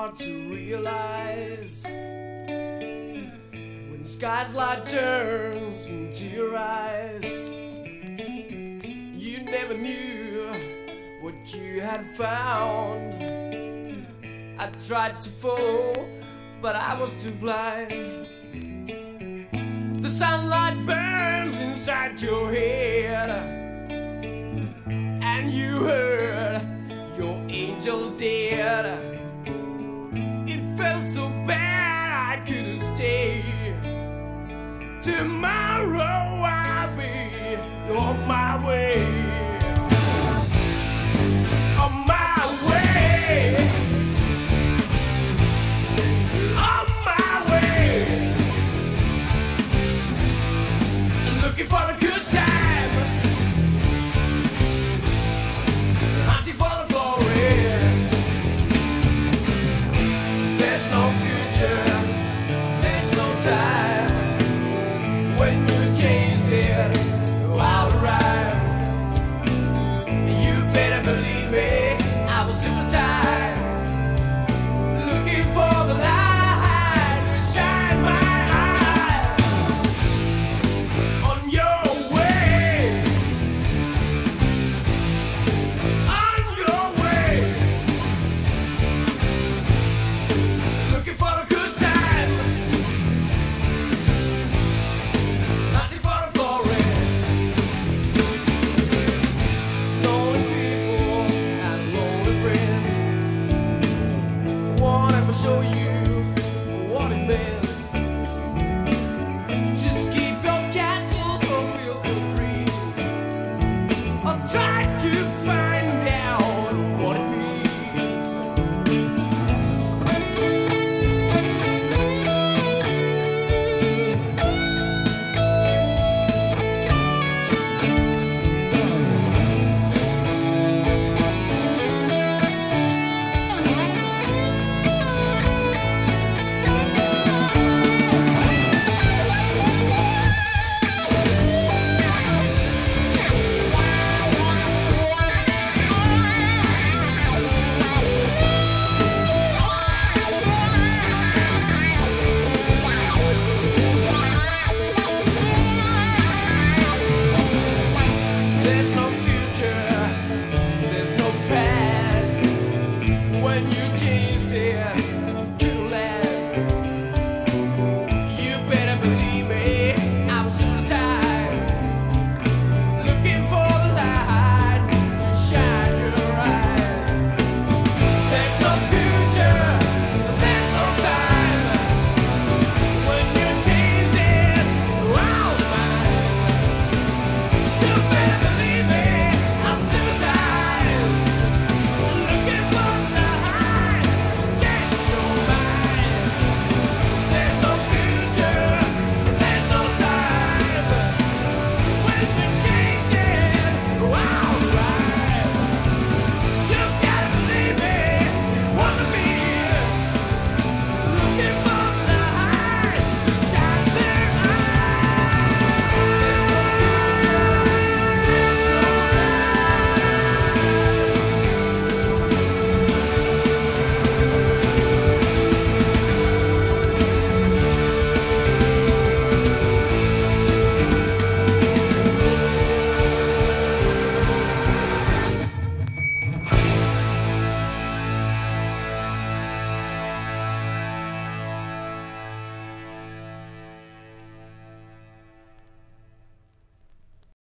hard to realize when the sky's light turns into your eyes. You never knew what you had found. I tried to follow, but I was too blind. The sunlight burns inside your head, and you heard your angels dead. It felt so bad I couldn't stay. Tomorrow I'll be on my way.